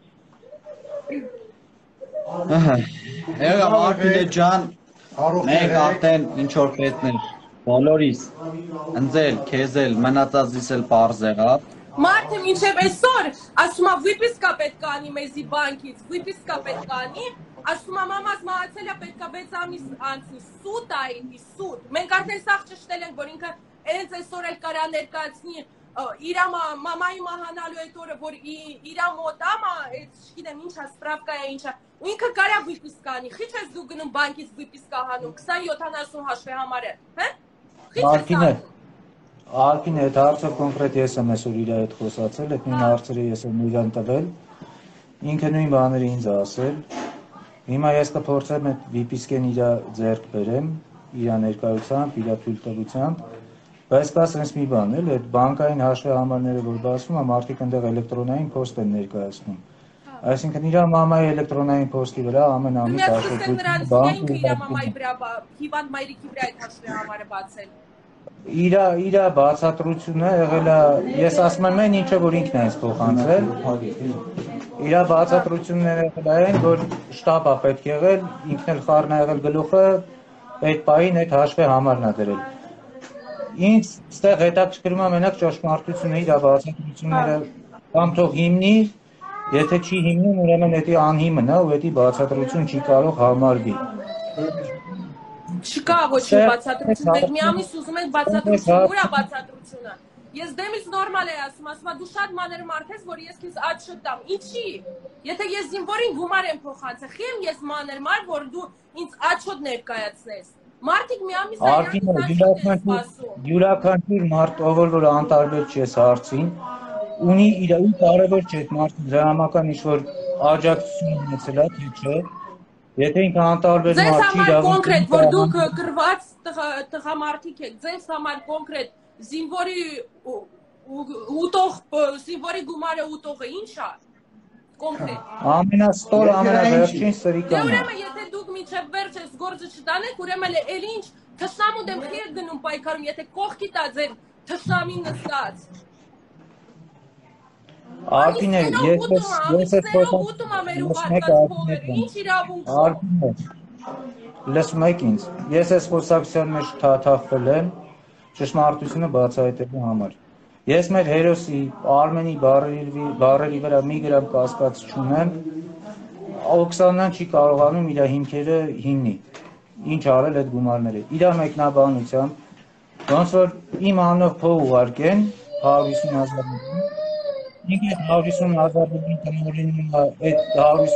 Եղավ Արփինե ջան, մեկ արդեն ինչ որ պետներ, բոլորիս, ընձել, քեզ էլ, մնացածիս էլ պարզ եղավ, Մարդը մինչև այսօր ասում է վիպիսկա պետք է անի մեզի բանկից, վիպիսկա պետք է անի, ասում է մամաս մահացել է պետք է վեց ամիս անցնի, սուտ ա ինի, սուտ։ Մենք արդեն սաղ ճշտել ենք, որ ինքը հենց այսօր էլ կարա ներկայացնի իր մամայի մահանալու այդ օրը, որ իր մոտ ամա, չգիտեմ ինչա, սպրավկա է ինչա, ու ինքը կարա վիպիսկա անի, խիչ ես դու գնում բանկից վիպիսկա հանում, քսան յոթանասուն հաշվի համար է, հե? Արկին է, Արկին է, այդ հարցը կոնկրետ ես եմ այսօր իր հետ խոսացել, այդ նույն հարցերը ես եմ իրան տվել, ինքը նույն բաները ինձ ասել, հիմա ես կփորձեմ այդ վիպիսկեն իր ձեռք բերեմ, իր ներկայությամբ, իր թույլտվությամբ, բայց կա սենց մի բան էլ, այդ բանկային հաշվի համարները, որ բացվում է, մարդիկ ընդեղ էլեկտրոնային փոստ են ներկայացնում։ Այսինքն իր մամայի էլեկտրոնային փոստի վրա ամեն ամիս հաշվետվություն բանկ իր մամայի վրա, հիվանդ մայրիկի վրա այդ հաշվի համարը բացել։ Իր իր բացատրությունը եղել է, ես ասում եմ այն ինչը որ ինքն է ինձ փոխանցել, իր բացատրությունները եղել են, որ շտաբը պետք եղել, ինքն էլ խառն է եղել գլուխը, այդ պահին այդ հաշվի համարն է դրել։ Ինձ ստեղ հետաքրքրում է մենակ ճշմարտությունը իր բացատրությունները կամ թող հիմնի, եթե չի հիմնում, ուրեմն դա անհիմն է ու դա բացատրություն չի կարող համարվի։ Չկա ոչ մի բացատրություն, մենք մի ամիս ուզում ենք բացատրություն, ուր է բացատրությունը։ Ես դեմից նորմալ է ասում, ասում եմ դու շատ մանր մարդ ես, որ ես քեզ աճ շտամ։ Ինչի։ Եթե ես զինվորին գումար եմ փոխանցել, խի եմ ես մանր մարդ, որ դու ինձ աճոտ ներկայացնես։ Մարդիկ մի ամիս յուրաքանչյուր մարդ, ով որ անտարբեր չի այս հարցին, ունի իր ու կարևոր չէ այդ մարդը դրամական ինչ-որ աջակցություն ունեցել է, թե չէ, եթե ինքը անտարբեր մարդ չի, ձեզ համար կոնկրետ, որ դուք կրված տղամարդիկ եք, ձեզ համար կոնկրետ զինվորի ուտող, զինվորի գումարը ուտողը ինչ է, կոնկրետ։ Ամենաստոր, ամենավերջին սրիկան է։ Ուրեմն եթե դուք մինչև վերջ այս գործը չտանեք, ուրեմն էլ ինչ թշնամու դեմ խի եք գնում պայքարում, եթե կողքի տա ձեր թշնամին նստած։ Արկին է, ես ես լսում եք ինձ, ես ես խոսակցության մեջ թաթախվել եմ ճշմարտությունը բացահայտելու համար։ Ես մեր հերոսի Արմենի բարերի վրա մի գրամ կասկած չունեմ, Օքսանան չի կարողանում իր հիմքերը հիմնի, ինչ արել այդ գումարները, իր մեկնաբանությամբ, ոնց որ իմ անով փող ուղարկեն, հարյուր հիսուն հազար դրամ, ինքը այդ հարյուր հիսուն հազար դրամի տնօրենն այդ հարյուր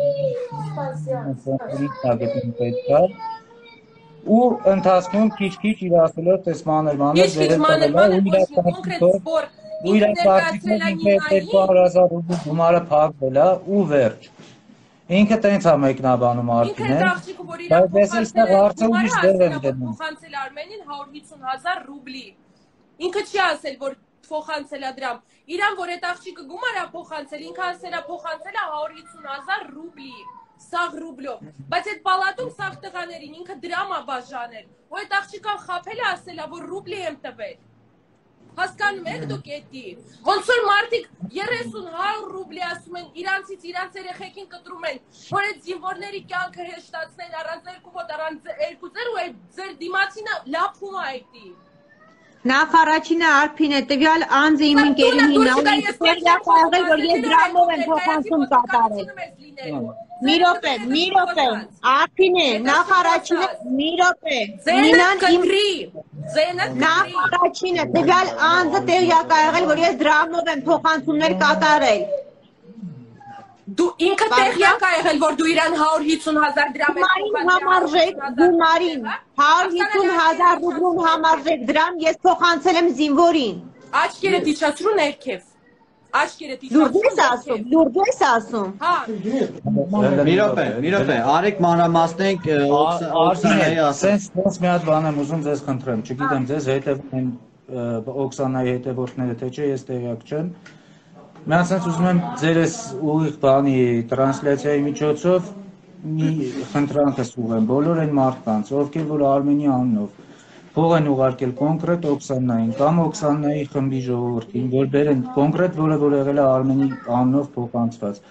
հիսուն հազար ու ընթացքում քիչ-քիչ իր ասելով տես մանր մանր ձերել տվել ու իր կարծիքով ինքը երկու հարյուր հազար ռուբլի գումարը փակվել է ու վերջ։ Ինքը տենց է մեկնաբանում Արկինեն, բայց ես այստեղ հարցը ուրիշ դեր եմ դնում։ Փոխանցել Արմենին հարյուր հիսուն հազար ռուբլի։ Ինքը չի ասել, որ փոխանցել է դրամ։ Իրան, որ այդ աղջիկը գումար է փոխանցել, ինքը ասել է փոխանցել է հարյուր հիսուն հազար ռուբլի։ Սաղ ռուբլով, բայց այդ պալատում սաղ տղաներին ինքը դրամ է բաժանել, ու այդ աղջիկան խաբել է ասել է, որ ռուբլի եմ տվել։ Հասկանում եք դուք էդի, ոնց որ մարդիկ երեսուն հարյուր ռուբլի ասում են, իրանցից իրանց երեխեքին կտրում են, որ այդ զինվորների կյանքը հեշտացնեն առանց երկու ոտ, առանց երկու ձեր ու այդ ձեր դիմացինը լափում է էդի։ Նախ առաջինը Արփին է, տվյալ անձը իմ ընկերուհին է, ու ինձ եղել, որ ես դրամով եմ փոխանցում կատարել։ Մի րոպե, մի րոպե, Արփին է, նախ առաջինը, մի րոպե, Նինան իմ նախ առաջինը, տվյալ անձը տեղյակ է եղել, որ ես դրամով եմ փոխանցումներ կատարել։ Դու ինքը տեղյակ է եղել, որ դու իրան հարյուր հիսուն հազար դրամ ես համարժեք գումարին, հարյուր հիսուն հազար ռուբլուն համարժեք դրամ ես փոխանցել եմ զինվորին։ Աչքերը դիչացրու ներքև։ Աչքերը դիչացրու։ Լուրջ ես ասում, լուրջ ես ասում։ Հա։ Մի րոպե, մի րոպե, արեք մանրամասնենք Օքսանայի ասել։ Սենց մի հատ բան եմ ուզում ձեզ խնդրեմ, չգիտեմ ձեզ հետևում են Օքսանայի հետևորդները թե չէ, ես տեղյակ չեմ։ Mən sənց ուզում եմ ձերս ուղիղ բանի տրանսլյացիայի միջոցով մի խնդրանքս ուղեմ բոլոր այն մարդկանց, ովքեր որ Արմենի անունով փող են ուղարկել կոնկրետ Օքսանային կամ Օքսանայի խմբի ժողովրդին, որ բերեն կոնկրետ որը որ եղել է Արմենի անունով փոխանցված։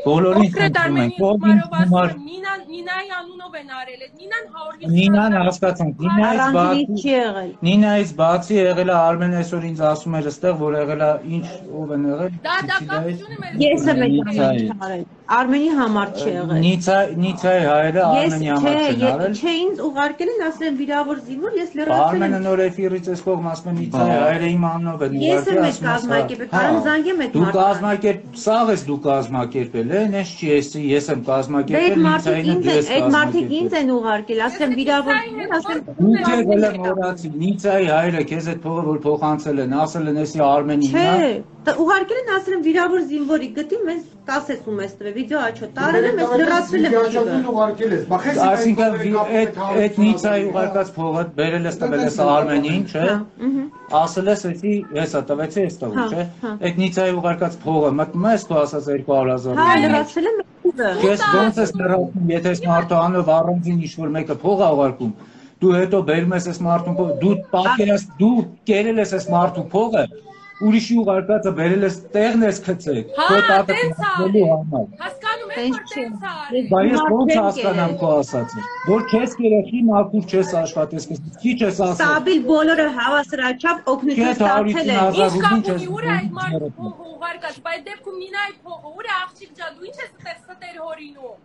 բոլորին խնդրում ենք, ողին համար Նինայի անունով են արել է, Նինան հարյուր Նինան հասկացանք, Նինայից բացի Նինայից բացի եղել է Արմեն այսօր ինձ ասում էր այստեղ, որ եղել է ինչ ով են եղել։ Դա դա կապություն եմ։ Ես եմ արել։ Արմենի համար չի եղել։ Նիցա Նիցայի հայերը Արմենի համար չեն արել։ Չէ, ինձ ուղարկել են ասել են վիրավոր զինվոր, ես լրացել եմ։ Արմենը նոր էֆիրից էս կողմ ասում են Նիցայի հայերը իմ անունով են ուղարկել։ Ես եմ կազմակերպել, կարամ զանգեմ այդ մարդուն։ Դու կազմակերպ, սաղ ես դու կազմակերպել են, ես չի ես ես եմ կազմակերպել Նիցային դու ես այդ մարդիկ ինձ են ուղարկել, ասեմ վիրավոր զինվոր, ասեմ դու եղել եմ մոռացի Նիցայի հայերը քեզ այդ փողը որ փոխանցել են, ասել են էսի Արմենին է։ Չէ, ուղարկել են ասել են վիրավոր զինվորի գտի մեզ տասես ում ես տվել վիդեո աչո տարել եմ ես լրացվել եմ ուղարկել ես բախես այսինքն այդ այդ Նիցայի ուղարկած փողը բերել ես տվել ես Արմենին, չէ։ Ասել ես էսի հեսա տվեցի ես տվում, չէ։ Այդ Նիցայի ուղարկած փողը մտնում ես դու ասած երկու հարյուր հազար։ Հա, լրացվել եմ։ Ես ոնց ես լրացում, եթե ես մարդու անով առանձին ինչ-որ մեկը փող է ուղարկում, դու հետո բերում ես այս մարդուն փողը, դու պատկերաս դու կերել ես այս մարդու փողը, ուրիշի ուղարկածը բերել ես տեղն ես գցել, քո տատը կնելու համար։ Հասկանում եք որ տենց է։ Բայց ես ոնց հասկանամ քո ասածը, որ քեզ երեխի մաքուր չես աշխատես, քիչ ես ասել։ Ստաբիլ բոլորը հավասարաչափ օգնություն ստացել են։ Ինչ կապ ունի ուր է այդ մարդու փողը ուղարկած, բայց դեպքում Նինայի փողը ուր է աղջիկ ջան, դու ինչ ես ստեղ ստեր հորինում։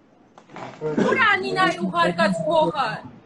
Ուր է Նինայի ուղարկած փողը։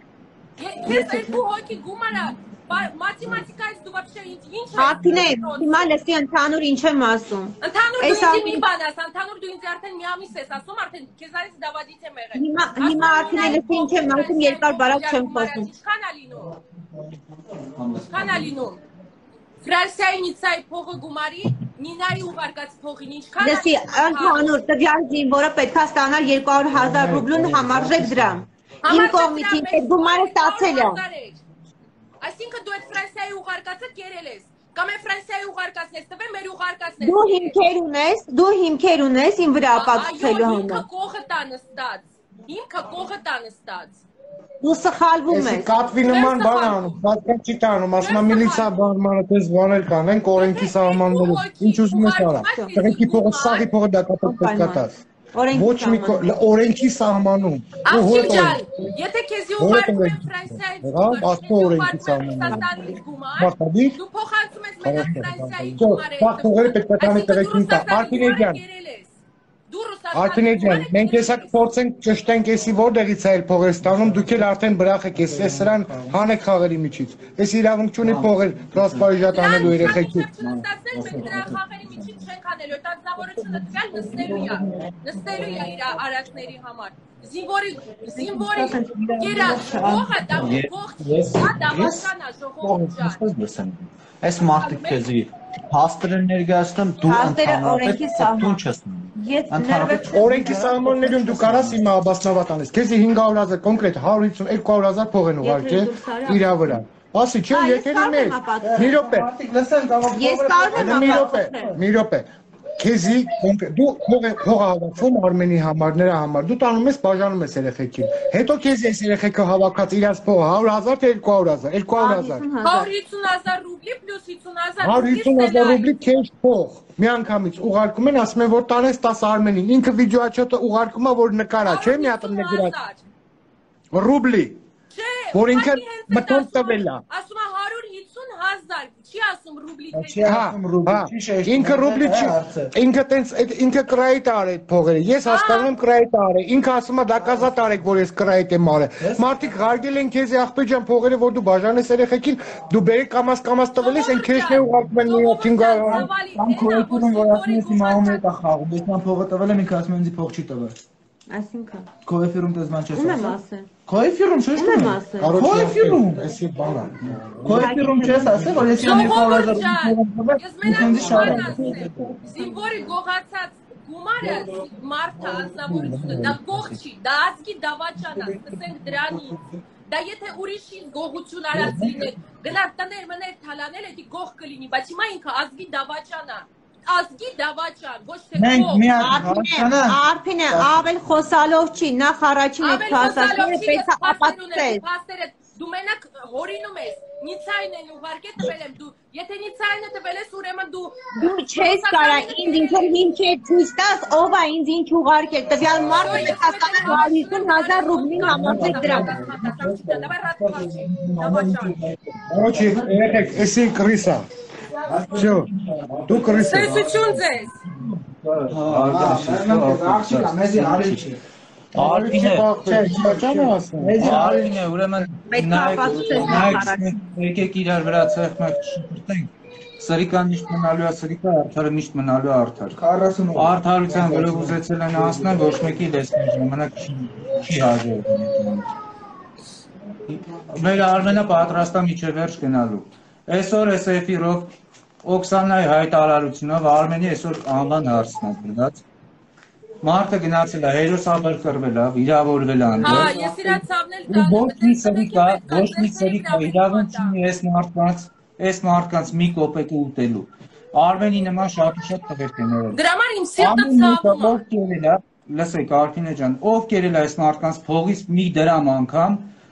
Ես երկու հոգի գումարը մաթեմատիկայից դու вообще ինչ ես։ Ափինե, հիմա լսի ընդհանուր ինչ եմ ասում։ Ընդհանուր դու ինձ մի բան ասա, ընդհանուր դու ինձ արդեն մի ամիս ես ասում, արդեն քեզանից դավադից եմ եղել։ Հիմա հիմա Ափինե լսի ինչ եմ ասում, երկար բարակ չեմ խոսում։ Ինչքան է լինում։ Ինչքան է լինում։ Ֆրանսիայի Նիցայի փողը գումարի, Նինայի ուղարկած փողին ինչքան է։ Լսի, ընդհանուր տվյալ զինվորը պետք է ստանար երկու հարյուր հազար ռուբլուն համարժեք դրամ։ Իմ կողմից ինձ գումարը ստացել է։ Այսինքն դու այդ Ֆրանսիայի ուղարկածը կերել ես, կամ այդ Ֆրանսիայի ուղարկածն ես տվել, մեր ուղարկածն ես։ Դու հիմքեր ունես, դու հիմքեր ունես իմ վրա ապացուցելու համար։ Ինքը կողը տա նստած։ Ինքը կողը տա նստած։ Դու սխալվում ես։ Կատվի նման բան անում, պատկան չի տանում, ասում է միլիցիա բանմանը դες բաներ կանենք օրենքի սահմաններով։ Ինչ ուզում ես արա։ Տղեկի փողը, սաղի փողը դա կապած կատած։ Ոչ մի օրենքի սահմանում։ Աղջիկ ջան, եթե քեզի ուղարկում են Ֆրանսիայից, ասո օրենքի սահմանում։ Դու փոխանցում ես մենակ Ֆրանսիայի գումարը։ Բախ փողերը պետք է տանի տղեկին տա։ Արփինե ջան։ Արփինե ջան, մենք հեսա կփորձենք ճշտենք էսի որտեղից է այլ փողեր ստանում, դուք էլ արդեն բրախ եք էս սրան հանեք խաղերի միջից։ Էս իրավունք չունի փողեր տրանսպարիժատ անելու երեխեքի։ Խաղերի միջից չենք անելու, այդ անձնավորությունը տվյալ նստելու է։ Նստելու է իր արածների համար։ Զինվորի զինվորի կերած փողը դա փող դա դավասանա ժողովուրդ ջան։ Այս մարդիկ քեզի փաստեր ներկայացնում դու ընդհանրապես դու չես։ Օրենքի սահմաններում դու կարաս իմ աբասնավատ անես, քեզի հինգ հարյուր հազար կոնկրետ հարյուր հիսուն երկու հարյուր հազար փող են ուղարկել իրա վրա։ Ասի չէ, եթե նես, մի րոպե։ Ես կարող եմ մի րոպե, մի րոպե։ Քեզի դու փող հավաքում Արմենի համար, նրա համար, դու տանում ես բաժանում ես երեխեքին։ Հետո քեզի այս երեխեքը հավաքած իրաց փողը հարյուր հազար թե երկու հարյուր հազար, երկու հարյուր հազար։ հարյուր հիսուն հազար ռուբլի պլյուս հիսուն հազար։ հարյուր հիսուն հազար ռուբլի քեզ փող։ Միանգամից ուղարկում են, ասում են որ տանես տասը Արմենին։ Ինքը վիդեոաչոտը ուղարկում է որ նկարա, չէ՞ մի հատ նկարած։ Ռուբլի։ Որ ինքը մտոն տվել է։ Ասում է հարյուր հիսուն հազար, չի ասում ռուբլի թե։ Չի ասում ռուբլի, չի։ Ինքը ռուբլի չի։ Ինքը տենց ինքը կրայիտ արել այդ փողերը։ Ես հասկանում եմ կրայիտ արել։ Ինքը ասում է դակազատ արեք որ ես կրայիտ եմ արել։ Մարդիկ հարգել են քեզ աղբե ջան փողերը որ դու բաժանես երեխեքին, դու բերեք կամաս կամաս տվել ես, այն քեզ է ուղարկում են մի հատ հինգ հարյուր։ Ամ քոյտուրում որ ասում ես իմ ահում է խաղում, ես ման փողը տվել եմ, ինքը ասում են ինձ փող չի տվել։ Այսինքն Քոյֆիրում դες ման չես ասում։ Ում եմ ասել։ Քոյֆիրում չես Ում եմ ասել։ Քոյֆիրում, էսի բան է։ Քոյֆիրում չես ասել, որ ես իմ հարյուր հազար զինվորի գողացած գումարը մարդը անձնավորությունը դա գող չի, դա ազգի դավաճան է, սկսենք դրանից։ Դա եթե ուրիշի գողություն արած լիներ, գնար տներ մներ թալանել, էդի գող կլինի, բայց հիմա ինքը ազգի դավաճան է։ Ազգի դավաճան, ոչ թե գող։ Արփինե, ավել խոսալով չի, նախ առաջին այդ փաստաթղթերը պետք է ապացուցես։ դու մենակ հորինում ես Նիցային են ուղարկել տվել եմ դու եթե Նիցայինը տվել ես ուրեմն դու դու չես կարա ինձ ինչ որ ինչ է ցույց տաս ով է ինձ ինչ ուղարկել տվյալ մարդը հասկանա հարյուր հազար ռուբլին համարվեք դրան Короче, եկեք, էսի կրիսա Всё, դու կրիսա Սեսություն ձեզ մեզի արիչ Արփին է, արփին է, ուրեմն նայեք եկեք իրար վրա ցեղմեք շփրտենք Սրիկան միշտ մնալու է սրիկա, արդարը միշտ մնալու է արդար Արդարության վրով ուզեցել են հասնել, ոչ մեկի լեսնի ժամանակ չի հաջողվում Մեր Արմենը պատրաստ է միջև վերջ գնալու Այսօր էս էֆիրով Օքսանայի հայտարարությունով Արմենի այսօր անվան հարցն է գրված Մարդը գնացել է, հերոսաբեր կրվել է, վիրավորվել է անդր։ Հա, ես իրան ցավնել տալու։ Ոչ մի սրիկա, ոչ մի սրիկա իրավունք չունի այս մարդկանց, այս մարդկանց մի կոպեկ ուտելու։ Արմենի նման շատ ու շատ տղերք են եղել։ Դրա համար իմ սիրտը ցավում է։ Ով կերել է, լսեք Արփինե ջան, ով կերել է այս մարդկանց փողից մի դրամ անգամ,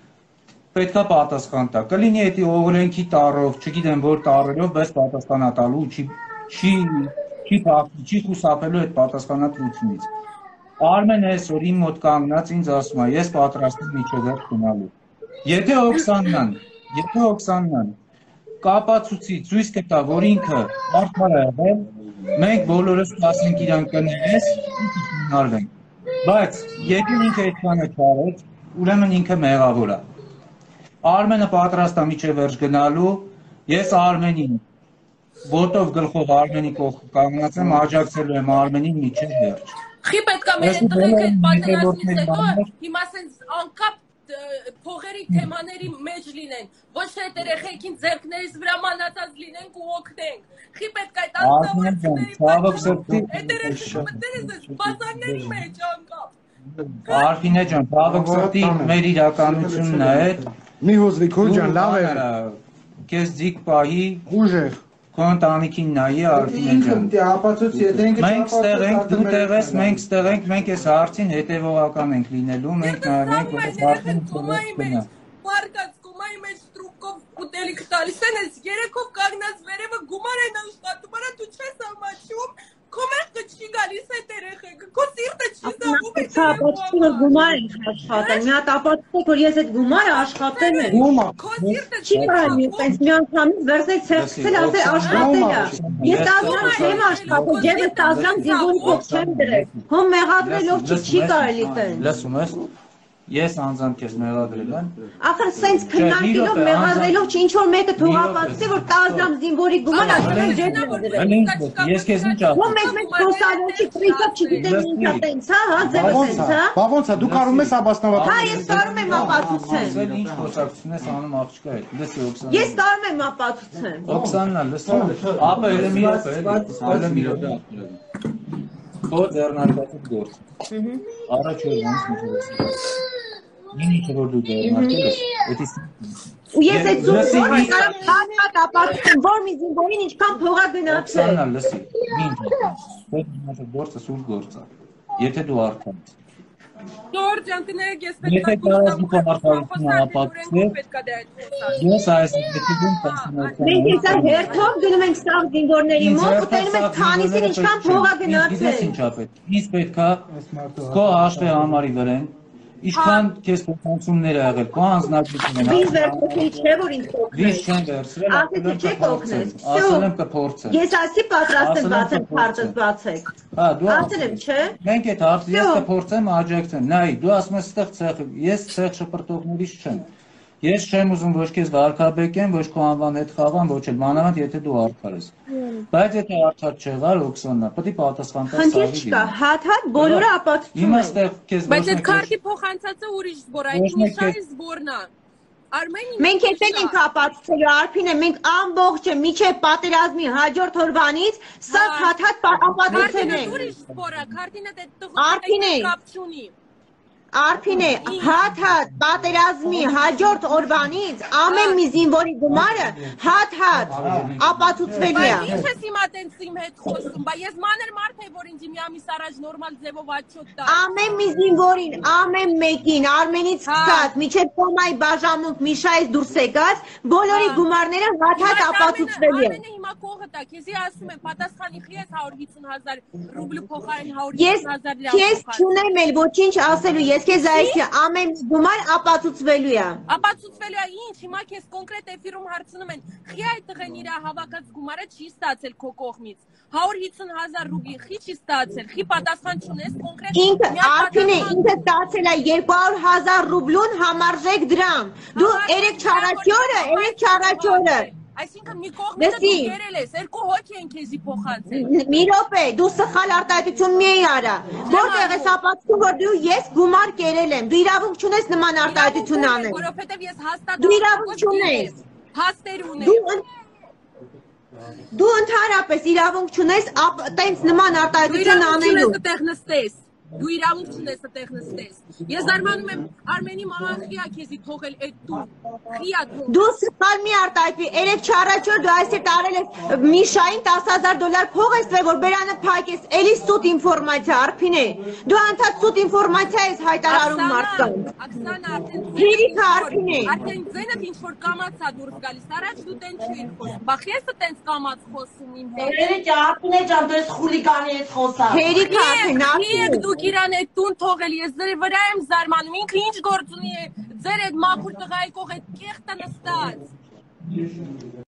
պետքա պատասխան տա։ Կլինի էդի օրենքի տառով, չգիտեմ որ տառերով, բայց պատասխանա տալու չի չի չի չի խուսափելու այդ պատասխանատվությունից։ Արմեն այսօր իմ մոտ կանգնած ինձ ասում է, ես պատրաստ եմ միջև վերջ գնալու։ Եթե Օքսանան, եթե Օքսանան կապացուցի ցույց կտա, որ ինքը մարդար է եղել, մենք բոլորս կասենք իրան կներես, կհնարվենք։ Բայց եթե ինքը այդքանը չարեց, ուրեմն ինքը մեղավոր է։ Արմենը պատրաստ է միջև վերջ գնալու, ես Արմենին ոտով գլխով Արմենի կողքը կանգնած եմ, աջակցելու եմ Արմենին միջև վերջ։ Խի պետք է մեր տղերք այդ պատերազմից հետո հիմա սենց անկապ փողերի թեմաների մեջ լինեն, ոչ թե այդ երեխեքին ձեռքներից վրա մանածած լինենք ու օգնենք։ Խի պետք է այդ անձնավորությունների պատճառով այդ երեխեքը մտերես այս բազարների մեջ անկապ։ Արփինե ջան, բավակ սրտի մեր իրականությունն է այդ։ Մի հուզվի քույր ջան, լավ է։ Քեզ ձիգ պահի ուժեղ Քո ընտանիքին նայի Արփինե ջան։ Մենք ստեղ ենք, դու տեղ ես, մենք ստեղ ենք, մենք այս հարցին հետևողական ենք լինելու, մենք նայենք որ հարցին ծնողն Պարկած գումայի մեջ ստրուկով ուտելիք տալիս են, այս երեքով կանգնած վերևը գումար են աշխատում, արա դու չես ամաչում, քո մեղքը չի գալիս այդ երեխեքը, քո սիրտը չի զանգում այդ երեխեքը։ Գումար են աշխատել, մի հատ ապացուցեք, որ ես այդ գումարը աշխատել եմ։ Քո սիրտը չի կարելի, այս մի անգամից վերցնել ցեղցել, ասել աշխատել է։ Ես տասնամ չեմ աշխատել, ջևս տասնամ զինվորի փող չեմ դրել։ Հո մեղադրելով չի կարելի տեն։ Լսում ես։ Ես անձամբ քեզ մեղադրել եմ։ Ախր սենց քննարկելով մեղադրելով չի ինչ որ մեկը թողապացի որ տասնամ զինվորի գումար ասել ջեբն է դրել։ Ես քեզ ինչ ասում։ Ո մեծ մեծ խոսալոչի պրիկապ չգիտեմ ինչա տենց, հա, հա, ձևս էս, հա։ Բա ոնց է, դու կարում ես ապասնավատ։ Հա, ես կարում եմ ապացուցեմ։ Ասել ինչ խոսակցություն ես անում աղջկա հետ։ Լսի Օքսանա։ Ես կարում եմ ապացուցեմ։ Օքսանա, լսի։ Ապա elə մի րոպե, elə մի րոպե։ Քո ձեռնարկածը գործ։ Առաջ որ ոնց միջոցը։ Ինչ որ դու ձեռնարկել ես, էդի ու ես այդ զուգորը կարամ հատ ապացուցեմ, որ մի զինվորին ինչքան փող է գնացել։ Օքսանա, լսի, ինչ։ Այդ գործը սուր գործ է։ Եթե դու արդեն Դոր ջան, կներեք, ես պետք է Ես այս դեպքում տեսնում Մենք հեսա հերթով գնում ենք սաղ զինվորների մոտ ու տենում ենք քանիսին ինչքան փող է գնացել։ Ինչ պետք է քո հաշվի համարի վրան Ինչքան քեզ փոխանցումներ ա եղել, քո անձնագրությունը։ Բիզ վերցրի չէ որ ինձ փոխել։ Բիզ չեն վերցրել, ասեցի չէ կօգնես։ Ասել եմ կփորձեմ։ Ես ասի պատրաստ եմ բացել, քարտս բացեք։ Հա, դու ասել եմ, չէ։ Մենք այդ հարցը ես կփորձեմ աջակցեմ։ Նայ, դու ասում ես այդտեղ ցեղ, ես ցեղ շփրտողներից չեմ։ Ես չեմ ուզում ոչ քեզ վարկաբեկեմ, ոչ քո անվան հետ խաղամ, ոչ էլ մանավանդ եթե դու արդար ես։ Բայց եթե արդար չեղար Օքսանա, պետք է պատասխան տաս սաղի։ Խնդիր չկա, հատ-հատ բոլորը ապացուցում են։ Հիմա այստեղ քեզ Բայց այդ քարտի փոխանցածը ուրիշ զբոր, այդ նշանի զբորն է։ Արմենի Մենք էտեն ենք ապացուցելու Արփինե, մենք ամբողջը միջև պատերազմի հաջորդ օրվանից սա հատ-հատ ապացուցել ենք։ Ուրիշ զբոր է, քարտինը դե Արփինե կապ չունի։ Արփին է, հատ-հատ պատերազմի հաջորդ օրվանից ամեն մի զինվորի գումարը հատ-հատ ապացուցվելու է։ Ինչ ես հիմա տենց իմ հետ խոսում, բա ես մանր մարդ եմ, որ ինձ մի ամիս առաջ նորմալ ձևով աչոտ տա։ Ամեն մի զինվորին, ամեն մեկին, Արմենից սկսած, միջև Տոմայի բաժանմունք Միշայից դուրս եկած, բոլորի գումարները հատ-հատ ապացուցվելու են։ Արմենը հիմա կողը տա, քեզի ասում եմ, պատասխանի խի ես հարյուր հիսուն հազար ռուբլու փոխարեն հարյուր հիսուն հազար լյար փոխարեն։ Ես չունեմ էլ ոչինչ ասելու, ես քեզ այստեղ ամեն գումար ապացուցվելու է։ Ապացուցվելու է ինչ, հիմա քեզ կոնկրետ էֆիրում հարցնում են, խի այդ տղեն իր հավաքած գումարը չի ստացել քո կողմից։ հարյուր հիսուն հազար ռուբլի խի չի ստացել, խի պատասխան չունես կոնկրետ։ Ինքը Արփինը ինքը ստացել է երկու հարյուր հազար ռուբլուն համարժեք դրամ։ Դու երեք չառաջորը, երեք չառաջորը Այսինքն մի կողմից դու գերել ես, երկու հոգի են քեզի փոխանցել։ Մի րոպե, դու սխալ արտահայտություն մի արա։ Որտեղ ես ապացուցում, որ դու ես գումար կերել եմ։ Դու իրավունք չունես նման արտահայտություն անել։ Որովհետև ես հաստատ Դու իրավունք չունես։ Հաստեր ունեմ։ Դու ընդհանրապես իրավունք չունես տենց նման արտահայտություն անելու։ Դու իրավունք չունես այդտեղ նստես։ Դու իրավունք չունես այդտեղ նստես։ Ես զարմանում եմ Արմենի մաման խիա քեզի թողել այդ տուն։ Խիա թող։ Դու սխալ մի արտահայտվի։ Երեք չառաջոր դու այսօր տարել ես Միշային տասը հազար դոլար փող ես տվել, որ բերանը փակես։ Էլի սուտ ինֆորմացիա, Արփին է։ Դու անդադ սուտ ինֆորմացիա ես հայտարարում մարդկանց։ Աքսանա, արդեն Հերիքը Արփին է։ Արդեն ձենդ ինչ որ կամացա դուրս գալիս։ Առաջ դու տենց չէիր խոսում։ Բա քեզը տենց կամաց խոսում իմ հետ։ Հերիք Արփին է ջան, դու ես խուլիգանի ես խոսա։ Հերիքը Արփին, Արփին դու իրան այդ տուն թողել, ես ձեր վրա եմ զարմանում, ինքը ինչ գործ ունի է, ձեր այդ մաքուր տղայի կողմ այդ կեղտը նստած։